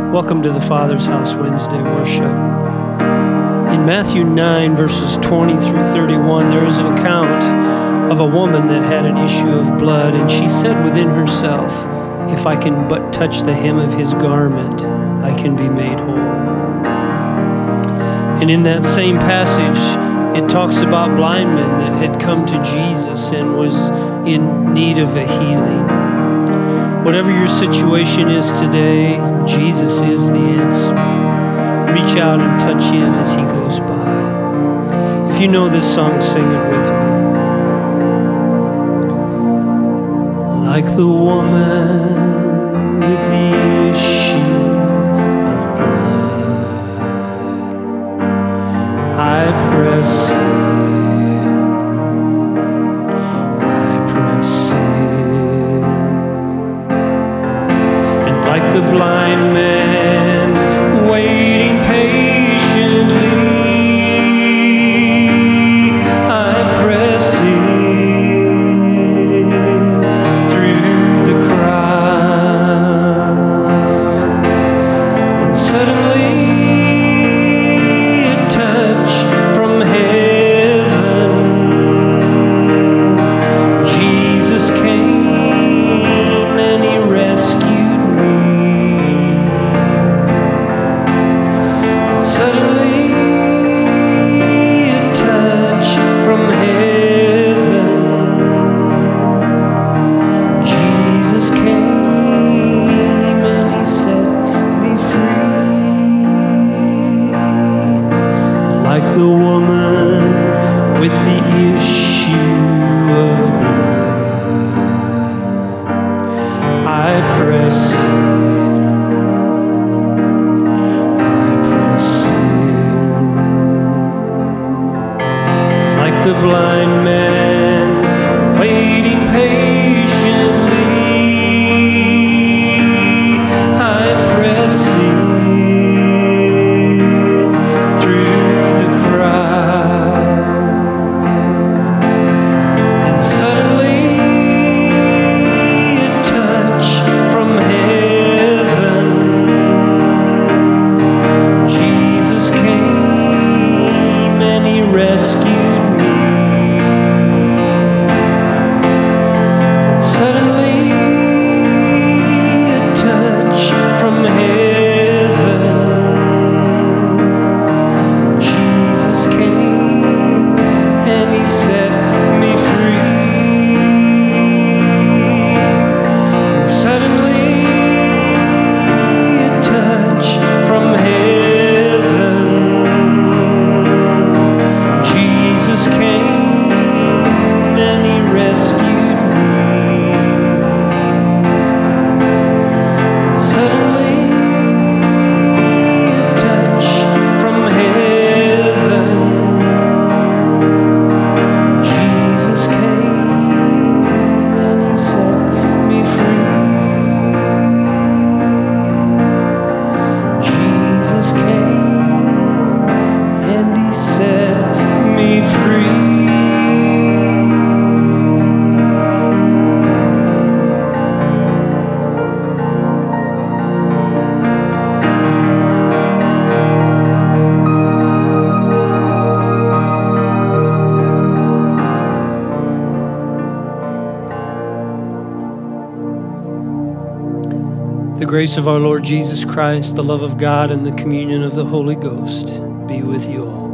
Welcome to the Father's House Wednesday worship. In Matthew 9, verses 20 through 31, there is an account of a woman that had an issue of blood, and she said within herself, "If I can but touch the hem of his garment, I can be made whole." And in that same passage, it talks about blind men that had come to Jesus and was in need of a healing. Whatever your situation is today, Jesus is the answer. Reach out and touch him as he goes by. If you know this song, sing it with me. Like the woman with the issue of blood, I press in, I press in. Like the blind man waiting patiently, I press in through the crowd. Then suddenly a touch from heaven, Jesus came and he rescued. Suddenly a touch from heaven, Jesus came and he set me free. Like the woman with the issue of blood, I press the blind man waiting patiently, I press in through the crowd. And suddenly a touch from heaven, Jesus came and he rescued. Suddenly a touch from heaven, Jesus came and he set me free. And suddenly a touch from heaven, Jesus came and he rescued. The grace of our Lord Jesus Christ, the love of God, and the communion of the Holy Ghost be with you all.